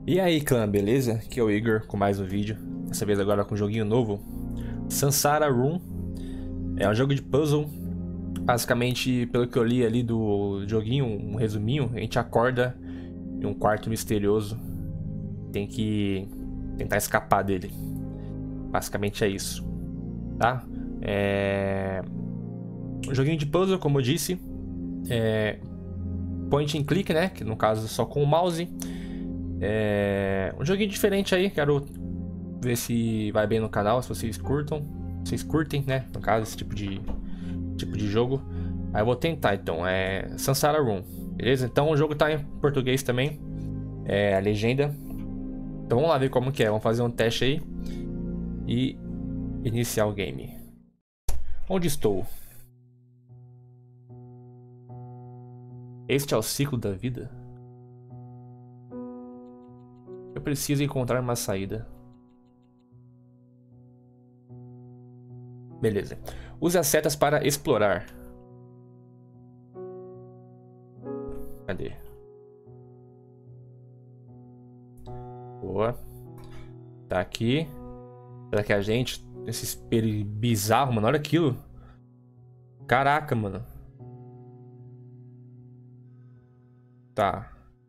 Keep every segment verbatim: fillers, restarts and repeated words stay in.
E aí, clã, beleza? Aqui é o Igor com mais um vídeo. Dessa vez agora com um joguinho novo, Sansara Room. É um jogo de puzzle. Basicamente, pelo que eu li ali do joguinho, um resuminho, a gente acorda em um quarto misterioso. Tem que tentar escapar dele. Basicamente é isso, tá? É... Um joguinho de puzzle, como eu disse. É... Point and click, né? Que no caso é só com o mouse. É um joguinho diferente aí, quero ver se vai bem no canal, se vocês curtam. Vocês curtem, né? No caso, esse tipo de, tipo de jogo. Aí eu vou tentar então, é Sansara Room, beleza? Então o jogo tá em português também, é a legenda. Então vamos lá ver como que é, vamos fazer um teste aí e iniciar o game. Onde estou? Este é o ciclo da vida? Eu preciso encontrar uma saída. Beleza. Use as setas para explorar. Cadê? Boa. Tá aqui. Será que a gente... Esse espelho bizarro, mano. Olha aquilo. Caraca, mano. Tá.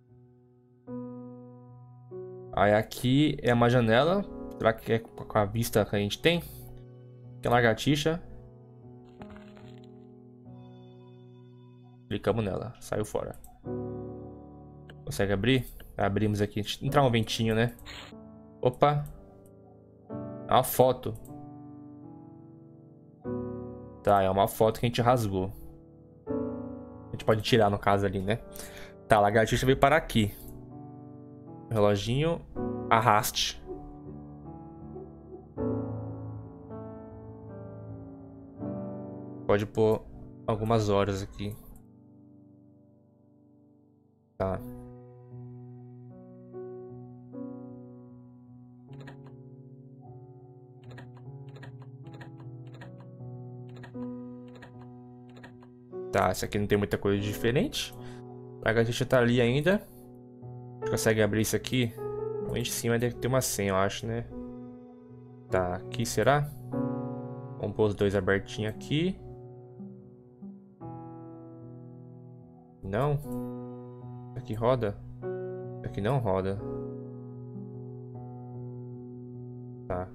Aí aqui é uma janela. Será que é com a vista que a gente tem? Tem uma lagartixa. Clicamos nela. Saiu fora. Consegue abrir? Abrimos aqui. Entrar um ventinho, né? Opa. É uma foto. Tá, é uma foto que a gente rasgou. A gente pode tirar no caso ali, né? Tá, a lagartixa veio parar aqui. Reloginho. Arraste. Pode pôr algumas horas aqui. Tá. Tá, esse aqui não tem muita coisa diferente. A lagartixa tá ali ainda. A gente consegue abrir isso aqui. Lá em cima deve ter uma senha, eu acho, né? Tá, aqui será? Vamos pôr os dois abertinhos aqui. Não. Aqui roda. Aqui não roda. Tá.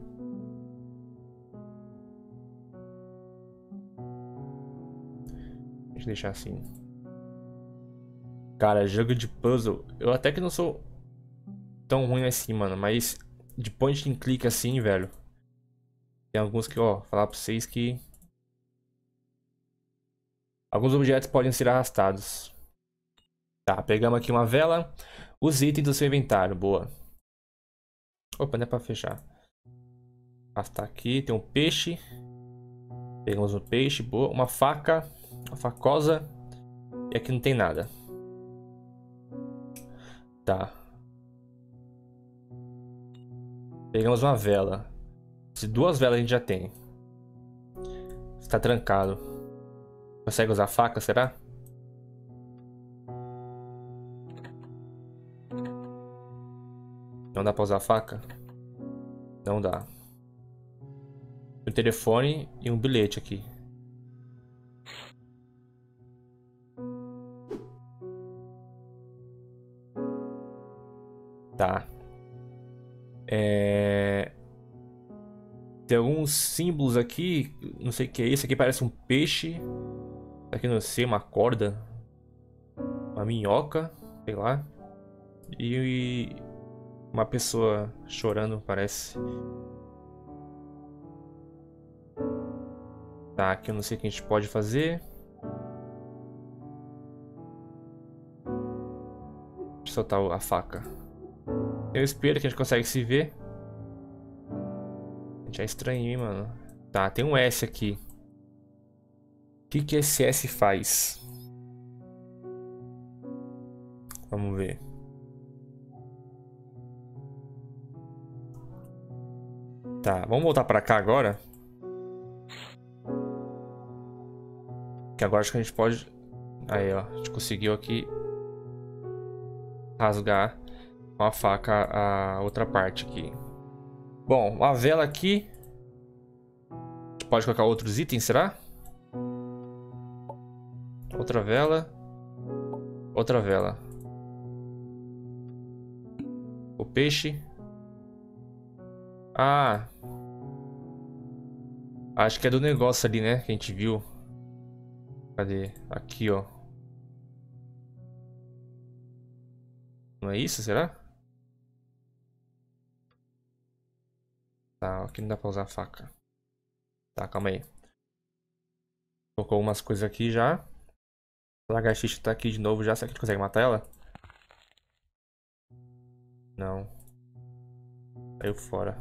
Deixa eu deixar assim. Cara, jogo de puzzle. Eu até que não sou tão ruim assim, mano. Mas de point and click assim, velho. Tem alguns que, ó, falar pra vocês que... Alguns objetos podem ser arrastados. Tá, pegamos aqui uma vela. Os itens do seu inventário, boa. Opa, não é pra fechar. Arrastar aqui, tem um peixe. Pegamos um peixe, boa. Uma faca. Uma facosa. E aqui não tem nada. Tá. Pegamos uma vela. Se duas velas a gente já tem. Está trancado. Consegue usar a faca, será? Não dá pra usar a faca? Não dá. Um telefone e um bilhete aqui. Tá. É... Tem alguns símbolos aqui. Não sei o que é isso. Aqui parece um peixe. Aqui não sei, uma corda. Uma minhoca. Sei lá. E uma pessoa chorando, parece. Tá, aqui eu não sei o que a gente pode fazer. Deixa eu soltar a faca. Tem o espelho que a gente consegue se ver. A gente é estranho, hein, mano. Tá, tem um S aqui. O que que esse S faz? Vamos ver. Tá, vamos voltar pra cá agora. Que agora acho que a gente pode... Aí, ó. A gente conseguiu aqui rasgar com a faca a outra parte aqui. Bom, uma vela aqui. Pode colocar outros itens, será? Outra vela. Outra vela. O peixe. Ah. Acho que é do negócio ali, né? Que a gente viu. Cadê? Aqui, ó. Não é isso, será? Tá, aqui não dá pra usar a faca. Tá, calma aí. Colocou umas coisas aqui já. A lagartixa tá aqui de novo já. Será que a gente consegue matar ela? Não. Saiu fora.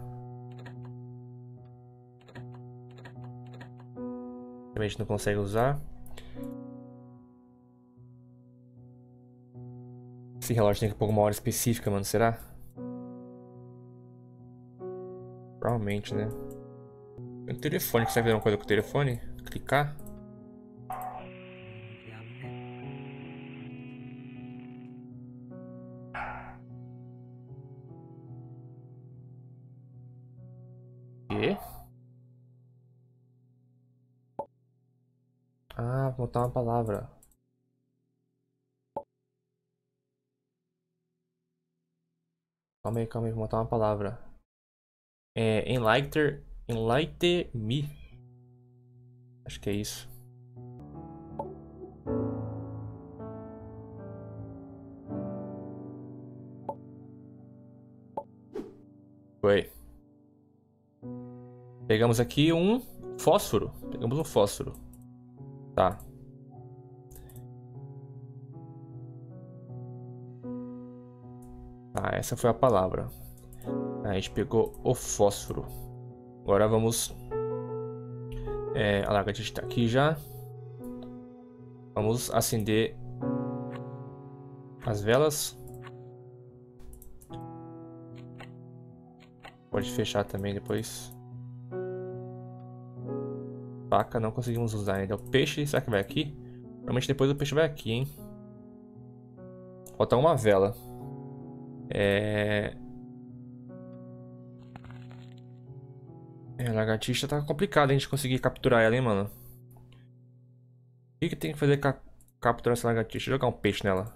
Também a gente não consegue usar. Esse relógio tem que pôr uma hora específica, mano. Será? Provavelmente, né? Tem o telefone. Consegue fazer uma coisa com o telefone? Clicar? E? Ah, vou botar uma palavra. Calma aí, calma aí, vou botar uma palavra. É, enlighter, enlighten me. Acho que é isso. Foi. Pegamos aqui um fósforo. Pegamos um fósforo. Tá. Ah, essa foi a palavra. A gente pegou o fósforo. Agora vamos... É, a lagartixa está aqui já. Vamos acender as velas. Pode fechar também depois. Faca não conseguimos usar ainda. O peixe, será que vai aqui? Provavelmente depois o peixe vai aqui, hein? Falta uma vela. É... é... A lagartixa tá complicado a gente conseguir capturar ela, hein, mano? O que que tem que fazer pra capturar essa lagartixa? Jogar um peixe nela.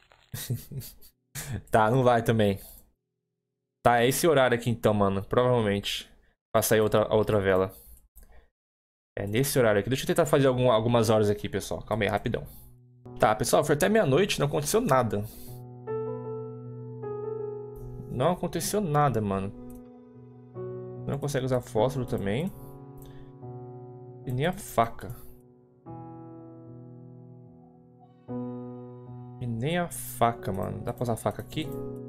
Tá, não vai também. Tá, é esse horário aqui então, mano. Provavelmente. Pra sair outra, a outra vela. É nesse horário aqui. Deixa eu tentar fazer algum, algumas horas aqui, pessoal. Calma aí, rapidão. Tá, pessoal, foi até meia-noite, não aconteceu nada. Não aconteceu nada, mano. Não consegue usar fósforo também. E nem a faca. E nem a faca, mano. Dá pra usar a faca aqui?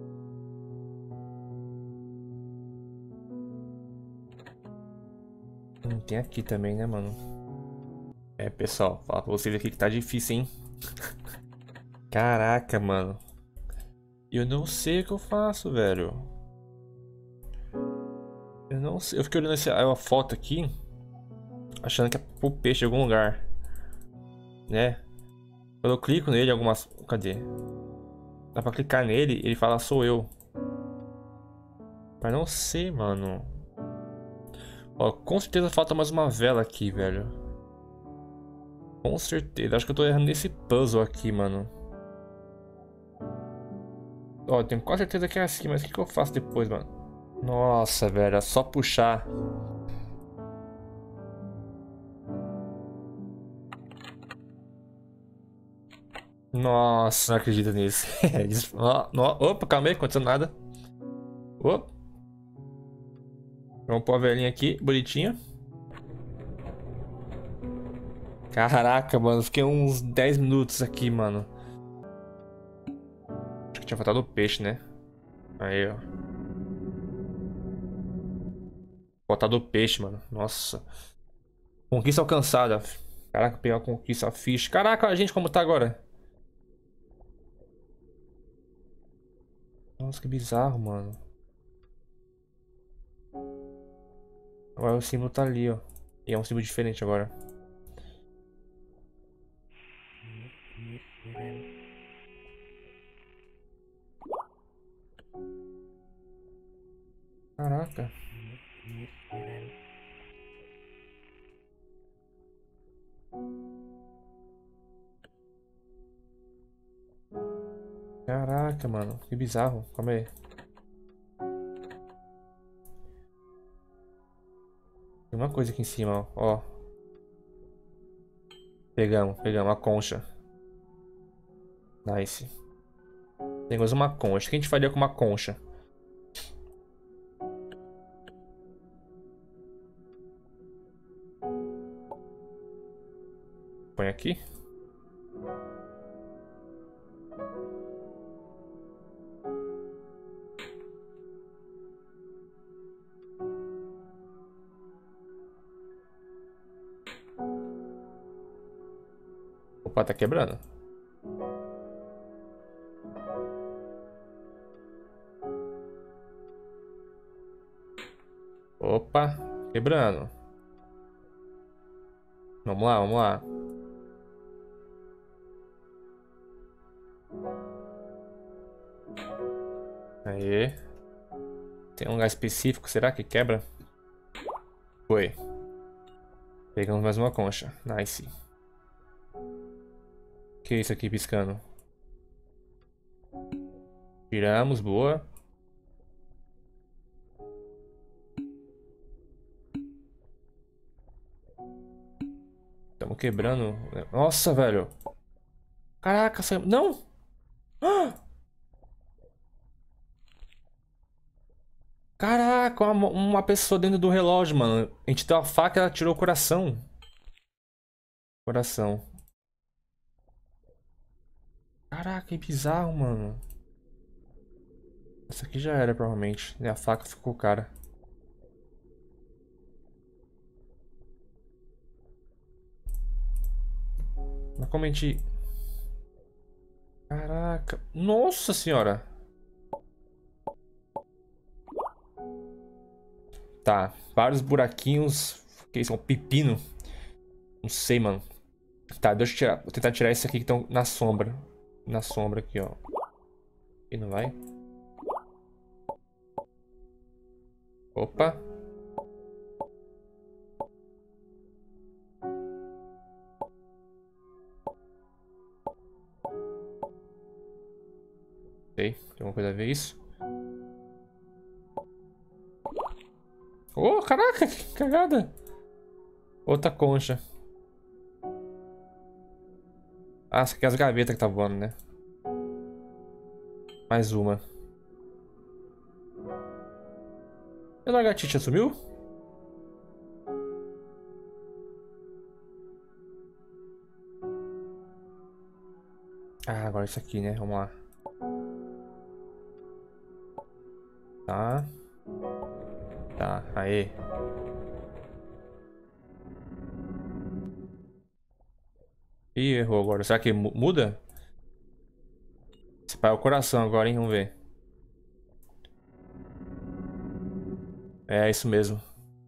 Não tem aqui também, né, mano? É, pessoal, falar pra vocês aqui que tá difícil, hein? Caraca, mano. Eu não sei o que eu faço, velho. Eu não sei. Eu fiquei olhando essa, a foto aqui, achando que é pro peixe em algum lugar. Né? Quando eu clico nele, algumas... Cadê? Dá pra clicar nele, ele fala sou eu. Mas não sei, mano. Ó, com certeza falta mais uma vela aqui, velho. Com certeza. Acho que eu tô errando nesse puzzle aqui, mano. Ó, tenho quase certeza que é assim, mas o que, que eu faço depois, mano? Nossa, velho, é só puxar. Nossa, não acredito nisso. Ó, ó, opa, calma aí, não aconteceu nada. Opa. Vamos pôr a velhinha aqui, bonitinha. Caraca, mano, fiquei uns dez minutos aqui, mano. Acho que tinha faltado o peixe, né? Aí, ó. Faltado o peixe, mano. Nossa. Conquista alcançada. Caraca, pegar a conquista, a ficha. Caraca, a gente como tá agora? Nossa, que bizarro, mano. Agora o símbolo tá ali, ó. E é um símbolo diferente agora. Caraca. Caraca, mano. Que bizarro. Calma aí. Tem uma coisa aqui em cima, ó. Pegamos, pegamos a concha. Nice. Temos uma concha. O que a gente faria com uma concha? Põe aqui. Opa, tá quebrando. Opa, quebrando. Vamos lá, vamos lá. Aí. Tem um lugar específico, será que quebra? Foi. Pegamos mais uma concha. Nice. O que é isso aqui piscando? Tiramos, boa. Estamos quebrando. Nossa, velho. Caraca, saiu... Não! Ah! Caraca, uma, uma pessoa dentro do relógio, mano. A gente deu a faca e ela tirou o coração. Coração. Caraca, que bizarro, mano. Essa aqui já era, provavelmente. E a faca ficou cara. Mas como a gente... Caraca. Nossa senhora. Tá. Vários buraquinhos. Que são pepino. Não sei, mano. Tá, deixa eu tirar. Vou tentar tirar esse aqui que estão na sombra. Na sombra aqui, ó. E não vai? Opa. Sei, tem alguma coisa a ver isso? Oh, caraca, que cagada. Outra concha. Ah, essa aqui é as gavetas que tá voando, né? Mais uma. E a lagartixa sumiu? Ah, agora isso aqui, né? Vamos lá. Tá. Tá, aê. Ih, errou agora. Será que mu- muda? Esse pai é o coração agora, hein? Vamos ver. É isso mesmo.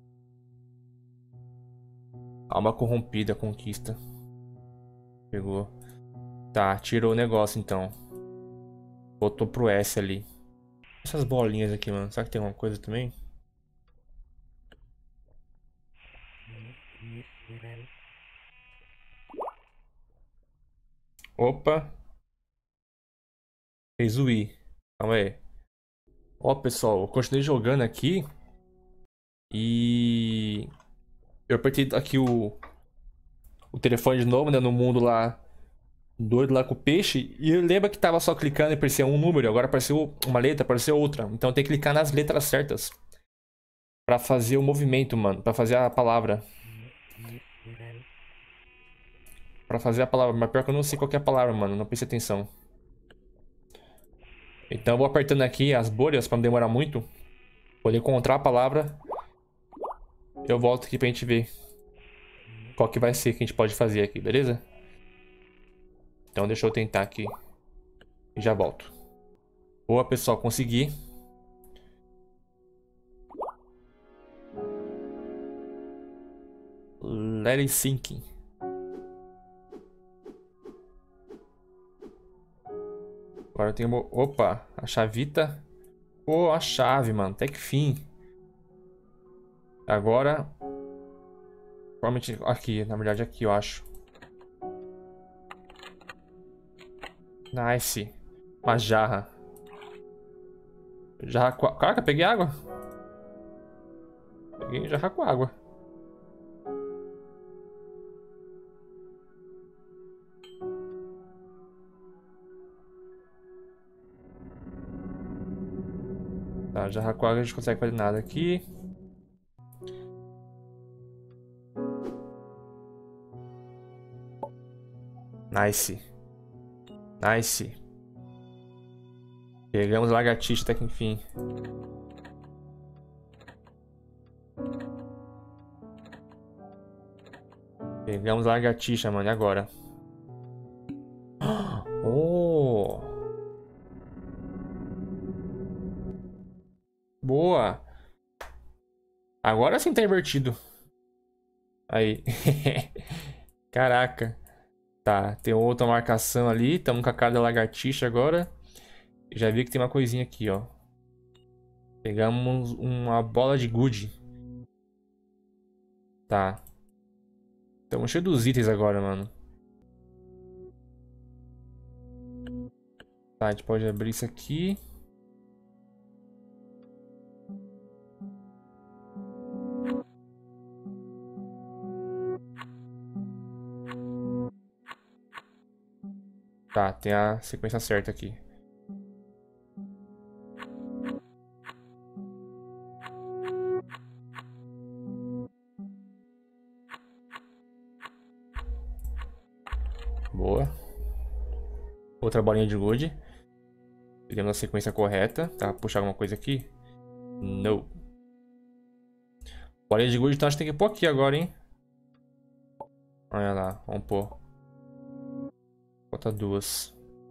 Alma corrompida, conquista. Pegou. Tá, tirou o negócio então. Botou pro S ali. Essas bolinhas aqui, mano. Será que tem alguma coisa também? Opa. Fez o I. Calma aí. Ó, pessoal, eu continuei jogando aqui. E... eu apertei aqui o... o telefone de novo, né? No mundo lá... doido lá com o peixe. E lembra que tava só clicando e aparecia um número. Agora apareceu uma letra, apareceu outra. Então tem que clicar nas letras certas. Pra fazer o movimento, mano. Pra fazer a palavra. Pra fazer a palavra. Mas pior que eu não sei qual que é a palavra, mano. Não prestei atenção. Então eu vou apertando aqui as bolhas pra não demorar muito. Poder encontrar a palavra. Eu volto aqui pra gente ver qual que vai ser que a gente pode fazer aqui, beleza? Então deixa eu tentar aqui. E já volto. Boa, pessoal, consegui. Let it sink. Agora eu tenho... opa, a chavita. Pô, a chave, mano. Até que fim. Agora... Provavelmente aqui, na verdade aqui eu acho. Nice. Uma jarra. Jarra com... Caraca, peguei água. Peguei jarra com água. Tá, jarra com água a gente consegue fazer nada aqui. Nice. Nice. Pegamos lagartixa até que enfim. Pegamos lagartixa, mano. E agora? Oh! Boa! Agora sim tá invertido. Aí. Caraca. Tá, tem outra marcação ali. Estamos com a cara da lagartixa agora. Já vi que tem uma coisinha aqui, ó. Pegamos uma bola de gude. Tá. Estamos cheios dos itens agora, mano. Tá, a gente pode abrir isso aqui. Tá, tem a sequência certa aqui. Boa. Outra bolinha de gude. Pegamos a sequência correta. Tá, puxar alguma coisa aqui? Não. Bolinha de gude, então acho que tem que pôr aqui agora, hein? Olha lá, vamos pôr. Falta duas.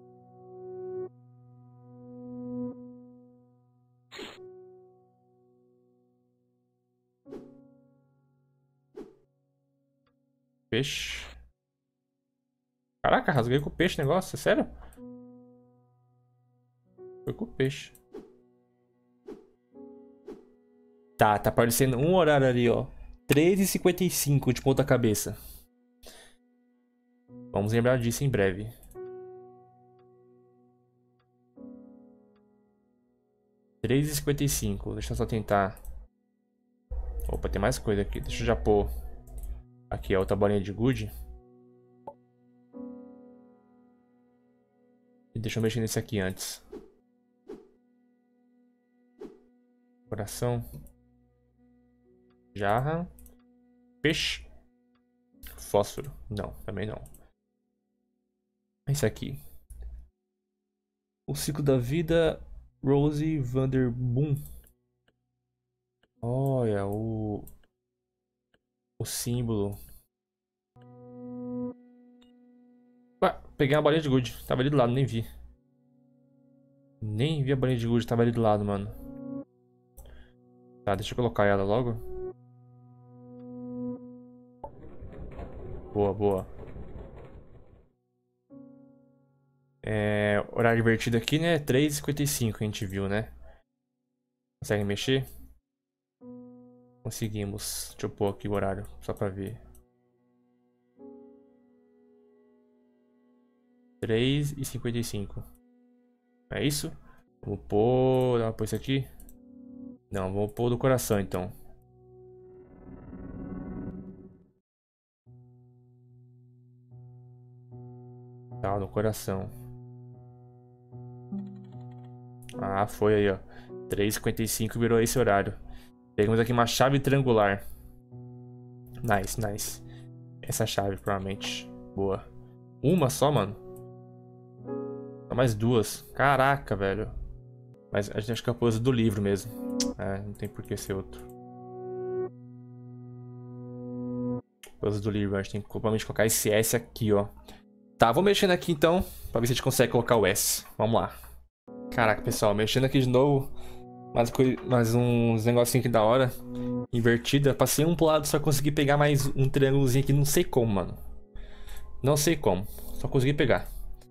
Peixe. Caraca, rasguei com o peixe o negócio, é sério? Foi com o peixe. Tá, tá aparecendo um horário ali, ó. três e cinquenta e cinco de ponta cabeça. Vamos lembrar disso em breve. três e cinquenta e cinco. Deixa eu só tentar. Opa, tem mais coisa aqui. Deixa eu já pôr. Aqui a outra bolinha de gude. E deixa eu mexer nesse aqui antes. Coração. Jarra. Peixe. Fósforo. Não, também não. Esse aqui. O ciclo da vida. Rose Vanderboom. Olha o. O símbolo. Ué, peguei uma bolinha de gude. Tava ali do lado, nem vi. Nem vi a bolinha de gude, tava ali do lado, mano. Tá, deixa eu colocar ela logo. Boa, boa. É, horário invertido aqui, né? três e cinquenta e cinco a gente viu, né? Consegue mexer? Conseguimos. Deixa eu pôr aqui o horário, só pra ver. três e cinquenta e cinco. É isso? Vamos pôr... Vamos pôr isso aqui? Não, vamos pôr do coração, então. Tá, no coração. Ah, foi aí, ó. três e cinquenta e cinco virou esse horário. Pegamos aqui uma chave triangular. Nice, nice. Essa chave, provavelmente. Boa. Uma só, mano? Só mais duas. Caraca, velho. Mas a gente acha que é a pose do livro mesmo. É, não tem por que ser outro. Pose do livro. A gente tem que provavelmente colocar esse S aqui, ó. Tá, vou mexendo aqui então. Pra ver se a gente consegue colocar o S. Vamos lá. Caraca, pessoal. Mexendo aqui de novo. Mais, mais uns negocinhos aqui da hora. Invertida. Passei um pro lado, só consegui pegar mais um triângulozinho aqui. Não sei como, mano. Não sei como. Só consegui pegar.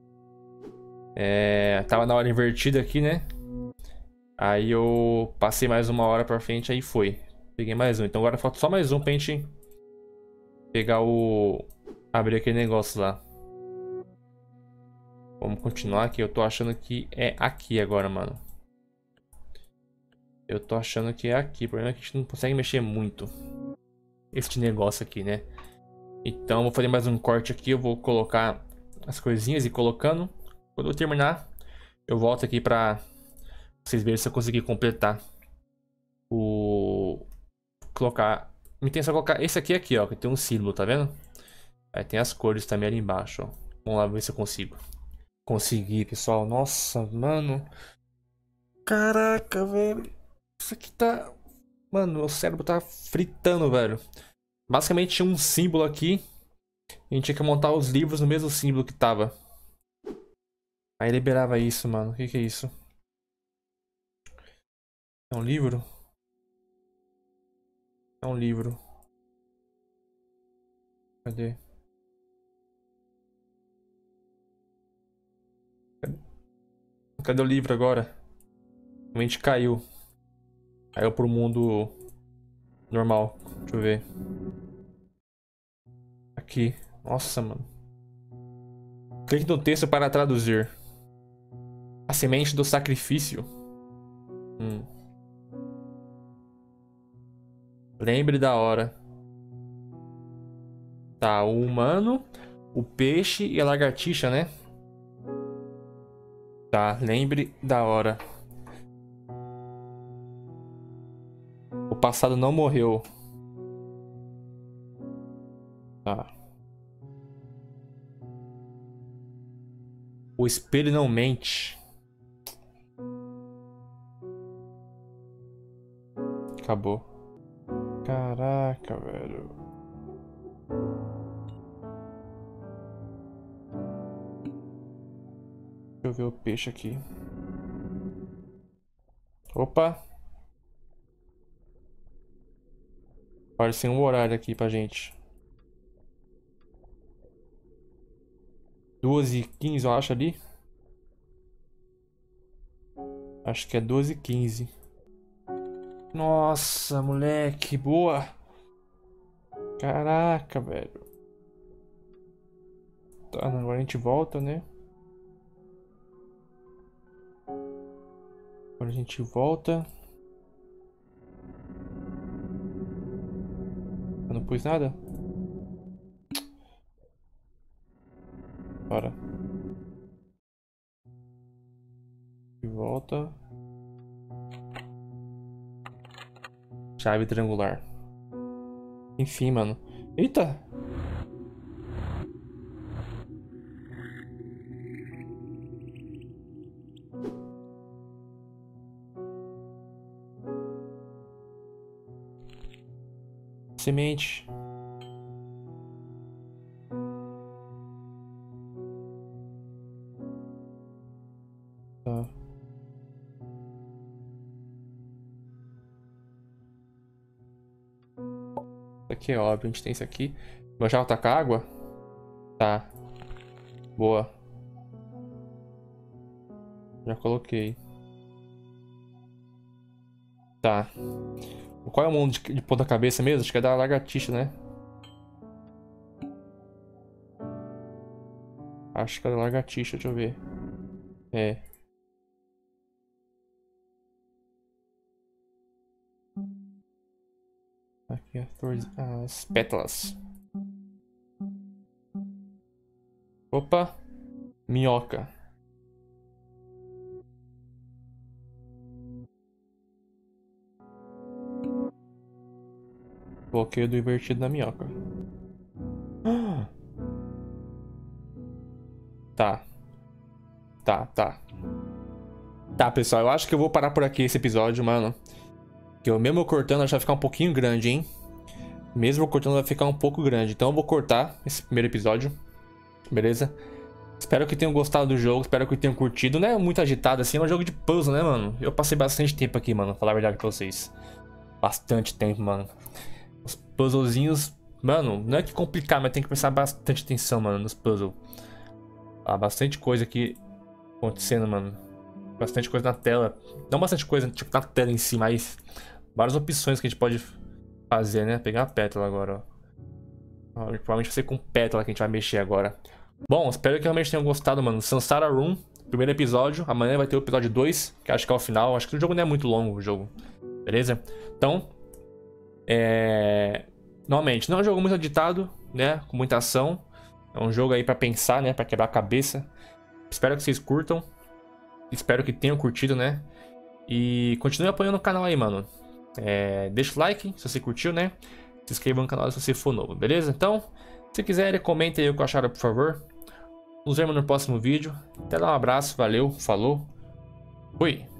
É, tava na hora invertida aqui, né? Aí eu passei mais uma hora pra frente, aí foi. Peguei mais um. Então agora falta só mais um pra gente pegar o... abrir aquele negócio lá. Vamos continuar aqui. Eu tô achando que é aqui agora, mano. Eu tô achando que é aqui. O problema é que a gente não consegue mexer muito. Este negócio aqui, né? Então eu vou fazer mais um corte aqui. Eu vou colocar as coisinhas e colocando. Quando eu terminar, eu volto aqui pra vocês verem se eu conseguir completar o... Colocar... Me tem só colocar esse aqui aqui, ó. Que tem um símbolo, tá vendo? Aí tem as cores também ali embaixo, ó. Vamos lá ver se eu consigo. Consegui, pessoal. Nossa, mano. Caraca, velho. Isso aqui tá... Mano, meu cérebro tá fritando, velho. Basicamente tinha um símbolo aqui. A gente tinha que montar os livros no mesmo símbolo que tava. Aí liberava isso, mano. O que que é isso? É um livro? É um livro. Cadê? Cadê, Cadê o livro agora? A gente caiu. Caiu pro mundo normal. Deixa eu ver. Aqui. Nossa, mano. Clique no texto para traduzir. A semente do sacrifício. Hum. Lembre da hora. Tá, o humano, o peixe e a lagartixa, né? Tá, lembre da hora. O passado não morreu. Tá. O espelho não mente. Acabou. Caraca, velho. Deixa eu ver o peixe aqui. Opa! Apareceu um horário aqui pra gente. duas e quinze, eu acho ali. Acho que é duas e quinze. Nossa, moleque, boa. Caraca, velho. Tá, agora a gente volta, né? Agora a gente volta. Eu não pus nada? Bora. E volta. Chave triangular. Enfim, mano. Eita! Semente. Tá. Aqui é óbvio, a gente tem isso aqui. Meu chave tá com água? Tá. Boa. Já coloquei. Tá. Qual é o mundo de, de ponta cabeça mesmo? Acho que é da lagartixa, né? Acho que é da lagartixa, deixa eu ver. É. Aqui as, flores, as pétalas. Opa! Minhoca. Bloqueio do invertido na minhoca. Tá. Tá, tá. Tá, pessoal, eu acho que eu vou parar por aqui esse episódio, mano. Que eu mesmo cortando, acho que vai ficar um pouquinho grande, hein? Mesmo cortando, vai ficar um pouco grande. Então eu vou cortar esse primeiro episódio. Beleza? Espero que tenham gostado do jogo, espero que tenham curtido. Não é muito agitado assim, é um jogo de puzzle, né, mano? Eu passei bastante tempo aqui, mano, pra falar a verdade pra vocês. Bastante tempo, mano. Os puzzlezinhos, mano, não é que complicar, mas tem que prestar bastante atenção, mano, nos puzzles. Ah, bastante coisa aqui acontecendo, mano. Bastante coisa na tela. Não bastante coisa, tipo, na tela em si, mas várias opções que a gente pode fazer, né? Pegar a pétala agora, ó. Provavelmente vai ser com pétala que a gente vai mexer agora. Bom, espero que realmente tenham gostado, mano. Sansara Room, primeiro episódio. Amanhã vai ter o episódio dois, que acho que é o final. Acho que o jogo não é muito longo, o jogo. Beleza? Então, é... Normalmente, não é um jogo muito editado, né? Com muita ação. É um jogo aí pra pensar, né? Pra quebrar a cabeça. Espero que vocês curtam. Espero que tenham curtido, né? E continue apoiando o canal aí, mano. É... Deixa o like se você curtiu, né? Se inscreva no canal se você for novo, beleza? Então, se quiserem, comentem aí o que acharam, por favor. Nos vemos no próximo vídeo. Até lá, um abraço, valeu, falou, fui!